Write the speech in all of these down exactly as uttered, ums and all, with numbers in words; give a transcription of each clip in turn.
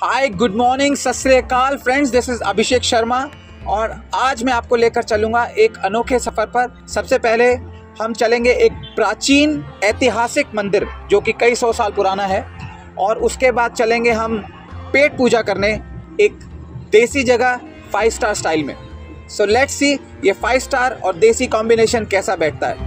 हाय, good morning, सत श्री अकाल friends, this is Abhishek Sharma और आज मैं आपको लेकर चलूँगा एक अनोखे सफ़र पर। सबसे पहले हम चलेंगे एक प्राचीन ऐतिहासिक मंदिर जो कि कई सौ साल पुराना है और उसके बाद चलेंगे हम पेट पूजा करने एक देसी जगह फाइव स्टार स्टाइल में। सो लेट्स सी ये फाइव स्टार और देसी कॉम्बिनेशन कैसा बैठता है।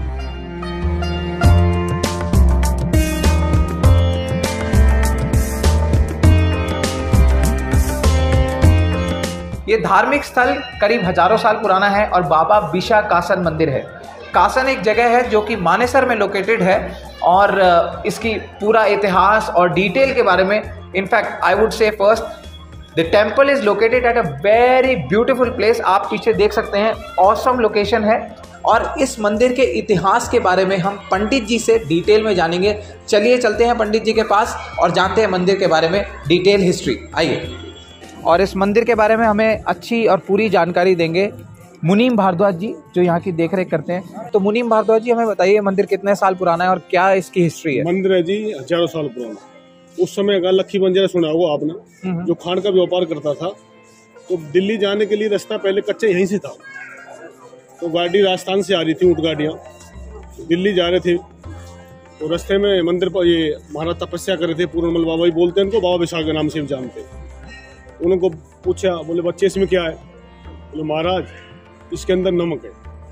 ये धार्मिक स्थल करीब हजारों साल पुराना है और बाबा बिशा कासन मंदिर है। कासन एक जगह है जो कि मानेसर में लोकेटेड है और इसकी पूरा इतिहास और डिटेल के बारे में, in fact I would say first the temple is located at a very beautiful place. आप पीछे देख सकते हैं, ऑसम लोकेशन है और इस मंदिर के इतिहास के बारे में हम पंडित जी से डिटेल में जानेंगे। चलिए चलते हैं पंडित जी के पास और जानते हैं मंदिर के बारे में डिटेल हिस्ट्री। आइए, और इस मंदिर के बारे में हमें अच्छी और पूरी जानकारी देंगे मुनीम भारद्वाज जी जो यहाँ की देखरेख करते हैं। तो मुनीम भारद्वाज जी, हमें बताइए मंदिर कितने साल पुराना है और क्या इसकी हिस्ट्री है। मंदिर है जी हजारों साल पुराना। उस समय अगर लक्खी बंजारा सुना होगा आपने, जो खान का व्यापार करता था, तो दिल्ली जाने के लिए रास्ता पहले कच्चे यहीं से था। तो गाड़ी राजस्थान से आ रही थी, ऊँट गाड़ियाँ दिल्ली जा रहे थे। तो रास्ते में मंदिर पर ये महाराज तपस्या कर रहे थे, पूर्णमल बाबा ही बोलते हैं इनको, बाबा विशाल के नाम से भी जानते हैं। उनको पूछा, बोले बच्चे इसमें क्या है? बोले महाराज इसके अंदर नमक है।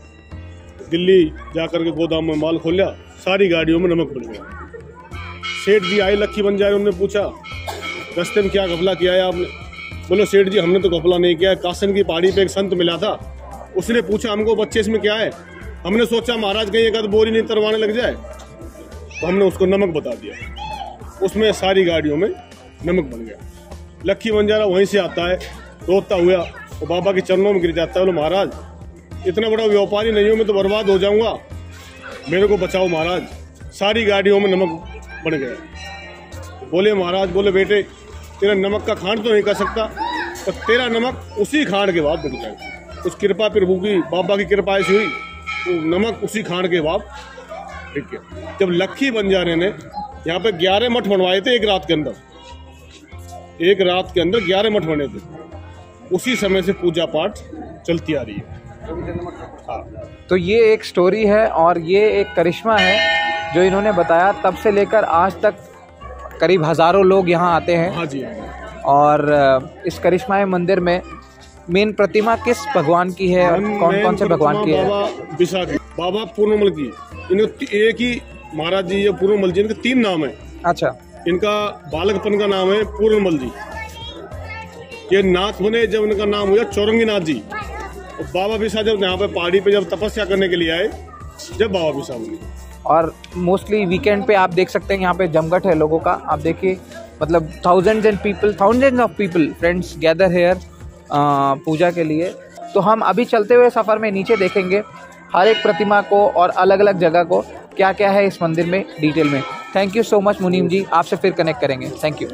दिल्ली जाकर के गोदाम में माल खोला, सारी गाड़ियों में नमक बन गया। सेठ जी आए लक्खी बंजारे, उन्होंने पूछा रास्ते में क्या घपला किया है आपने? बोले सेठ जी हमने तो घपला नहीं किया। कासन की पहाड़ी पे एक संत मिला था, उसने पूछा हमको बच्चे इसमें क्या है। हमने सोचा महाराज कहीं एक बोरी नहीं तरवाने लग जाए, तो हमने उसको नमक बता दिया। उसमें सारी गाड़ियों में नमक बन गया। लक्खी बंजारा वहीं से आता है, रोता हुआ और बाबा के चरणों में गिर जाता है। बोले महाराज इतना बड़ा व्यापारी नहीं हूँ मैं, तो बर्बाद हो जाऊंगा, मेरे को बचाओ महाराज। सारी गाड़ियों में नमक बन गया। बोले महाराज, बोले बेटे तेरा नमक का खांड तो नहीं कर सकता, तो तेरा नमक उसी खांड के बाद बिक जाएगा। उस कृपा प्रभु की, बाबा की कृपा ऐसी हुई, तो नमक उसी खांड के बाद बिक गया। जब लक्खी बंजारे ने यहाँ पे ग्यारह मठ बनवाए थे एक रात के अंदर, एक रात के अंदर ग्यारह मठ बने थे, उसी समय से पूजा पाठ चलती आ रही है। हाँ, तो ये एक स्टोरी है और ये एक करिश्मा है जो इन्होंने बताया। तब से लेकर आज तक करीब हजारों लोग यहाँ आते हैं। हाँ जी। और इस करिश्माई मंदिर में मेन प्रतिमा किस भगवान की है और कौन कौन से भगवान की है? बाबा बिशा की, बाबा पूर्णमल की। इन्हें एक ही महाराज जी, ये पूर्णमल जी, इनके तीन नाम है। अच्छा। इनका बालकपन का नाम है पूर्णमल जी। ये नाथ बने जब इनका नाम हुआ चौरंगी नाथ जी। और बाबा बिशा जब यहाँ पे पहाड़ी पे जब तपस्या करने के लिए आए, जब बाबा बिशा बने। और मोस्टली वीकेंड पे आप देख सकते हैं यहाँ पे जमघट है लोगों का। आप देखिए, मतलब thousands and people thousands of people friends gather here पूजा के लिए। तो हम अभी चलते हुए सफ़र में नीचे देखेंगे हर एक प्रतिमा को और अलग अलग जगह को क्या क्या है इस मंदिर में डिटेल में। थैंक यू सो मच मुनीम जी, आपसे फिर कनेक्ट करेंगे। Thank you.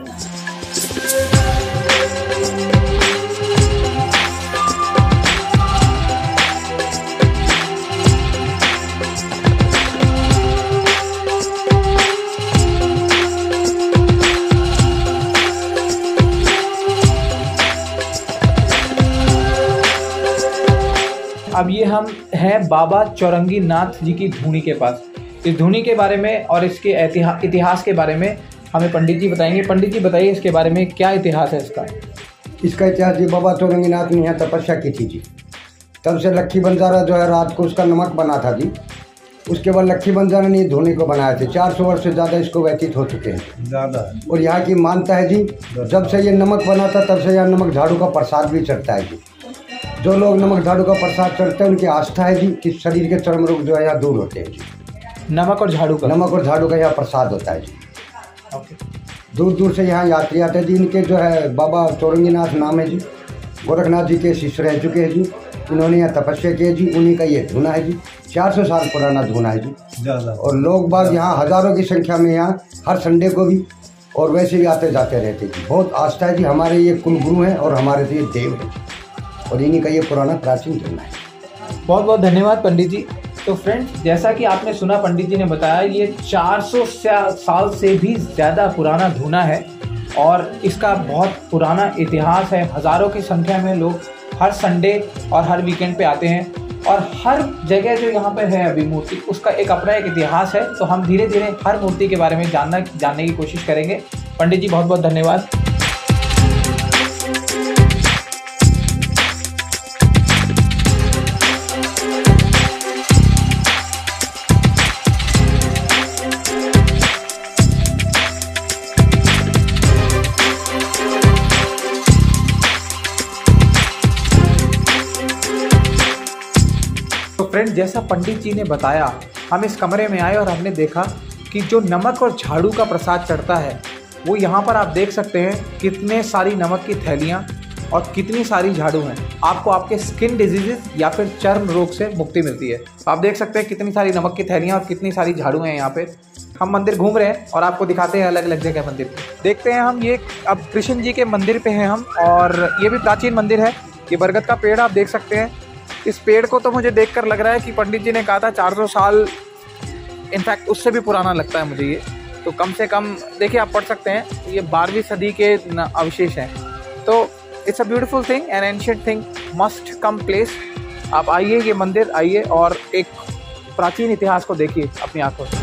अब ये हम हैं बाबा चौरंगी नाथ जी की धूनी के पास। इस धूनी के बारे में और इसके इतिहास इतिहास के बारे में हमें पंडित जी बताएंगे। पंडित जी बताइए इसके बारे में, क्या इतिहास है इसका? इसका इतिहास जी, बाबा चौरंगी नाथ ने यहाँ तपस्या की थी जी। तब से लक्खी बंजारा जो है रात को उसका नमक बना था जी। उसके बाद लक्खी बंजारा ने धूनी को बनाए थे। चार सौ वर्ष से ज़्यादा इसको व्यतीत हो चुके हैं ज़्यादा। और यहाँ की मानता है जी, जब से ये नमक बना था तब से यहाँ नमक झाड़ू का प्रसाद भी चढ़ता है जी। जो लोग नमक झाड़ू का प्रसाद चढ़ते हैं उनकी आस्था है जी कि शरीर के चर्म रोग जो है यहाँ दूर होते हैं जी। नमक और झाड़ू का नमक और झाड़ू का यहाँ प्रसाद होता है जी। ओके। दूर दूर से यहाँ यात्री आते हैं जी। इनके जो है बाबा चौरंगी नाथ नाम है जी। गोरखनाथ जी के शिष्य रह चुके हैं जी। इन्होंने यहाँ तपस्या की है जी। उन्हीं का ये धूना है जी। चार सौ साल पुराना धूना है जी ज़्यादा। और लोग बाग यहाँ हज़ारों की संख्या में यहाँ हर संडे को भी और वैसे भी आते जाते रहते जी। बहुत आस्था है जी। हमारे ये कुल गुरु हैं और हमारे तो ये देव है और इन्हीं का ये पुराना प्राचीन धूना है। बहुत बहुत धन्यवाद पंडित जी। तो फ्रेंड्स, जैसा कि आपने सुना पंडित जी ने बताया, ये चार सौ साल से भी ज़्यादा पुराना धूना है और इसका बहुत पुराना इतिहास है। हज़ारों की संख्या में लोग हर संडे और हर वीकेंड पे आते हैं, और हर जगह जो यहाँ पे है अभी मूर्ति, उसका एक अपना एक इतिहास है। तो हम धीरे धीरे हर मूर्ति के बारे में जानना जानने की कोशिश करेंगे। पंडित जी बहुत बहुत धन्यवाद। तो फ्रेंड, जैसा पंडित जी ने बताया, हम इस कमरे में आए और हमने देखा कि जो नमक और झाड़ू का प्रसाद चढ़ता है वो यहाँ पर आप देख सकते हैं कितने सारी नमक की थैलियाँ और कितनी सारी झाड़ू हैं। आपको आपके स्किन डिजीज़ या फिर चर्म रोग से मुक्ति मिलती है। तो आप देख सकते हैं कितनी सारी नमक की थैलियाँ और कितनी सारी झाड़ू हैं यहाँ पे। हम मंदिर घूम रहे हैं और आपको दिखाते हैं अलग अलग जगह मंदिर। देखते हैं हम, ये अब कृष्ण जी के मंदिर पे हैं हम, और ये भी प्राचीन मंदिर है। ये बरगद का पेड़ आप देख सकते हैं। इस पेड़ को तो मुझे देखकर लग रहा है कि पंडित जी ने कहा था चार सौ साल, इनफैक्ट उससे भी पुराना लगता है मुझे ये। तो कम से कम देखिए, आप पढ़ सकते हैं, ये बारहवीं सदी के अवशेष हैं। तो it's a beautiful thing, an ancient thing, must come place. आप आइए, ये मंदिर आइए और एक प्राचीन इतिहास को देखिए अपनी आंखों से।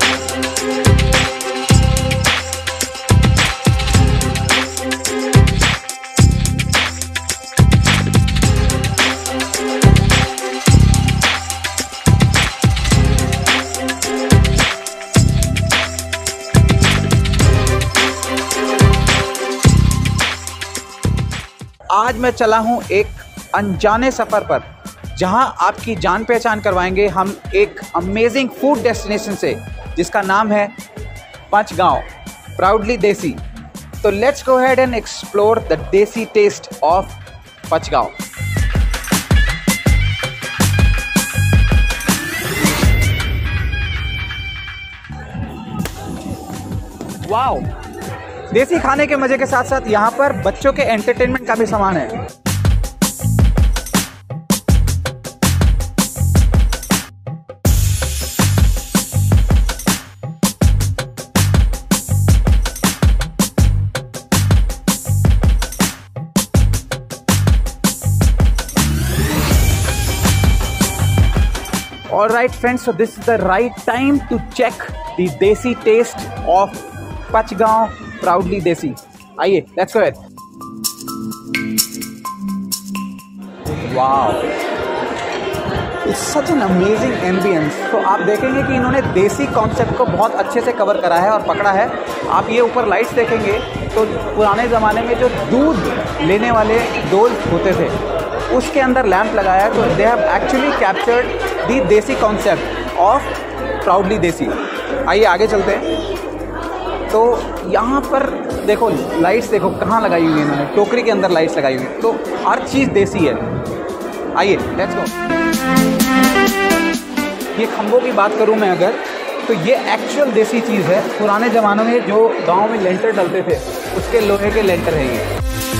आज मैं चला हूं एक अनजाने सफ़र पर, जहां आपकी जान पहचान करवाएंगे हम एक अमेजिंग फूड डेस्टिनेशन से, जिसका नाम है पंचगांव, प्राउडली देसी। तो let's go ahead and explore the desi taste of Panchgaon. Wow, desi खाने के मजे के साथ साथ यहाँ पर बच्चों के एंटरटेनमेंट का भी सामान है। All right friends, so this is the right time to check the desi taste of Panchgaon proudly desi. आइए, let's go ahead. Wow, it's such an amazing ambience. तो आप देखेंगे कि इन्होंने देसी कॉन्सेप्ट को बहुत अच्छे से कवर करा है और पकड़ा है। आप ये ऊपर लाइट्स देखेंगे तो पुराने ज़माने में जो दूध लेने वाले डोल होते थे उसके अंदर लैंप लगाया है। तो they have actually captured the desi concept of proudly desi. आइए आगे चलते हैं। तो यहाँ पर देखो, लाइट्स देखो कहाँ लगाई हुई है इन्होंने, टोकरी के अंदर लाइट्स लगाई हुई है। तो हर चीज़ देसी है। आइए लेट्स गो। ये खंभों की बात करूँ मैं अगर, तो ये एक्चुअल देसी चीज़ है। पुराने ज़मानों में जो गांव में लेंटर डलते थे उसके लोहे के लेंटर है ये।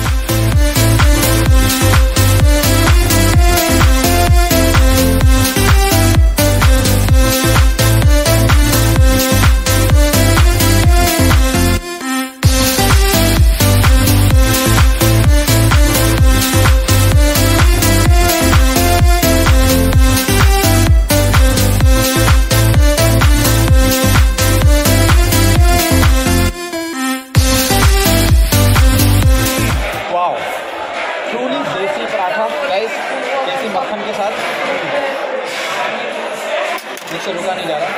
इससे रुका नहीं जा रहा।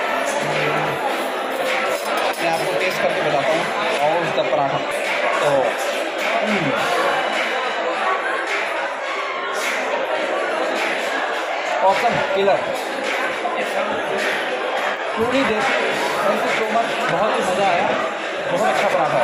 मैं आपको टेस्ट करके बताता हूँ और उसका पराठा। तो ऑसम, किलर, पूरी देसी, थैंक यू सो मच, बहुत ही मज़ा आया, बहुत अच्छा पराठा।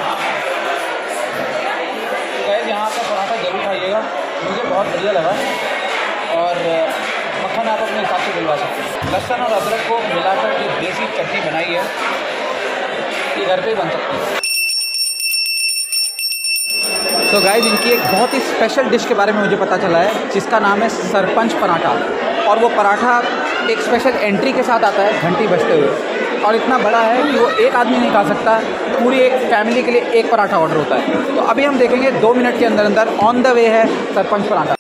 तो गाइस, यहाँ का पराठा जरूर खाइएगा, मुझे बहुत बढ़िया लगा। और मक्खन आप अपने हिसाब से डलवा सकते हैं। लहसुन और अदरक को मिलाकर जो देसी चटनी बनाई है ये घर पे ही बन सकती है। तो गाइस, इनकी एक बहुत ही स्पेशल डिश के बारे में मुझे पता चला है, जिसका नाम है सरपंच पराठा। और वो पराठा एक स्पेशल एंट्री के साथ आता है, घंटी बजते हुए। और इतना बड़ा है कि वो एक आदमी नहीं खा सकता, पूरी एक फैमिली के लिए एक पराठा ऑर्डर होता है। तो अभी हम देखेंगे दो मिनट के अंदर अंदर ऑन द वे है sarpanch paratha.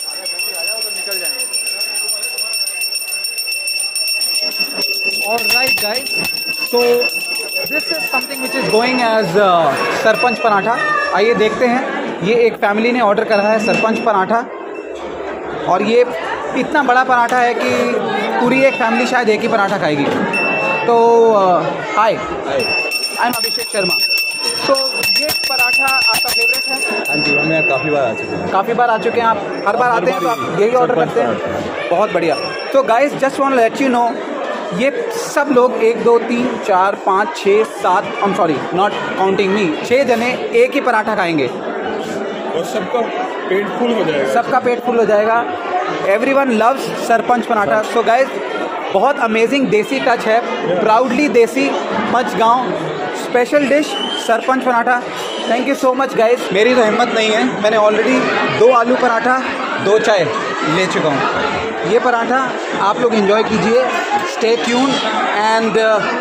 Alright guys, so this is something which is going as uh, sarpanch paratha. आइए देखते हैं। ये एक फैमिली ने ऑर्डर करा है सरपंच पराठा, और ये इतना बड़ा पराठा है कि पूरी एक फैमिली शायद एक ही पराठा खाएगी। तो हाय, आई एम अभिषेक शर्मा। तो ये पराठा आपका फेवरेट है? हाँ जी, मैं काफ़ी बार आ चुके हैं। काफ़ी बार आ चुके हैं आप? हर बार आते हैं तो आप यही ऑर्डर करते हैं? बहुत बढ़िया। तो guys just want to let you know, ये सब लोग एक दो तीन चार पाँच छः सात, I am sorry not counting me, छः जने एक ही पराठा खाएंगे और सबका पेट फुल हो जाएगा। सबका पेट फुल हो जाएगा। Everyone loves sarpanch paratha. So guys बहुत अमेजिंग देसी टच है, proudly desi Panchgaon special dish sarpanch paratha. Thank you so much guys. मेरी तो हिम्मत नहीं है, मैंने ऑलरेडी दो आलू पराठा दो चाय ले चुका हूँ। ये पराठा आप लोग एंजॉय कीजिए। Stay tune and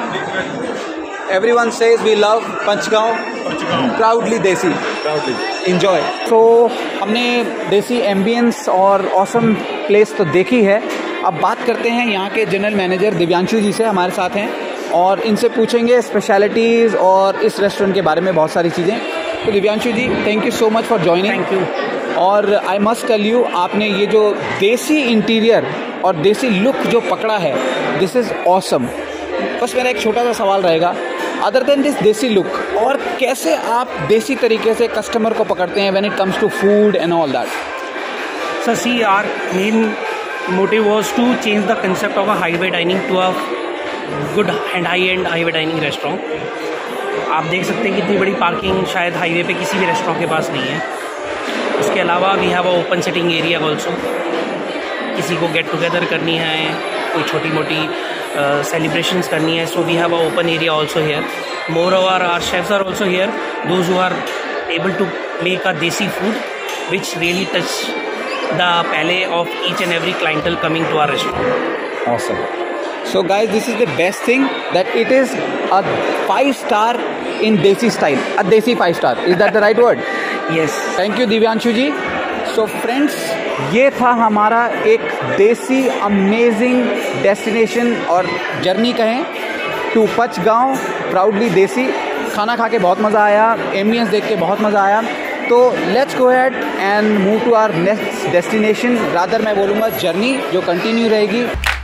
everyone says we love Panchgaon, proudly desi, proudly enjoy. तो हमने देसी एम्बियंस और ऑसम प्लेस तो देखी है। अब बात करते हैं यहाँ के जनरल मैनेजर दिव्यांशु जी से, हमारे साथ हैं, और इनसे पूछेंगे स्पेशलिटीज़ और इस रेस्टोरेंट के बारे में बहुत सारी चीज़ें। तो Divyanshu ji thank you so much for joining. Thank you. और आई मस्ट टेल यू, आपने ये जो देसी इंटीरियर और देसी लुक जो पकड़ा है, दिस इज़ ऑसम। बस मेरा एक छोटा सा सवाल रहेगा, other than this desi look, और कैसे आप देसी तरीके से कस्टमर को पकड़ते हैं when it comes to food and all that? So see, our main motive was to change the concept of a highway dining to a good and high-end highway dining restaurant. आप देख सकते हैं कितनी बड़ी parking शायद highway पे किसी भी रेस्टोरेंट के पास नहीं है। उसके अलावा we have a open sitting area also. किसी को गेट टुगेदर करनी है, कोई छोटी मोटी सेलिब्रेशंस करनी है, so we have a open area also here. Moreover our chefs are also here, those who are able to make a desi food which really touch the palate of each and every clientele coming to our restaurant. Awesome. So guys, this is the best thing, that it is a five star in Desi style, a Desi five star. Is that the right word? Yes. Thank you Divyanshu ji. So friends, ये था हमारा एक desi amazing destination और journey कहें to Panchgaon, proudly desi. खाना खा के बहुत मज़ा आया, एम्बियंस देख के बहुत मज़ा आया। तो let's go ahead and move to our next destination, rather मैं बोलूँगा जर्नी, जो कंटिन्यू रहेगी।